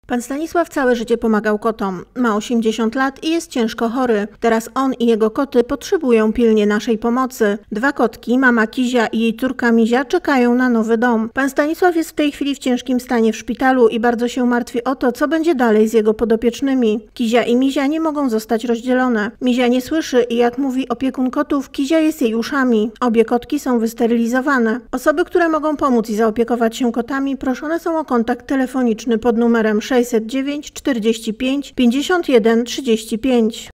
Pan Stanisław całe życie pomagał kotom. Ma 80 lat i jest ciężko chory. Teraz on i jego koty potrzebują pilnie naszej pomocy. 2 kotki, mama Kizia i jej córka Mizia, czekają na nowy dom. Pan Stanisław jest w tej chwili w ciężkim stanie w szpitalu i bardzo się martwi o to, co będzie dalej z jego podopiecznymi. Kizia i Mizia nie mogą zostać rozdzielone. Mizia nie słyszy i jak mówi opiekun kotów, Kizia jest jej uszami. Obie kotki są wysterylizowane. Osoby, które mogą pomóc i zaopiekować się kotami, proszone są o kontakt telefoniczny pod numerem 609 45 51 35.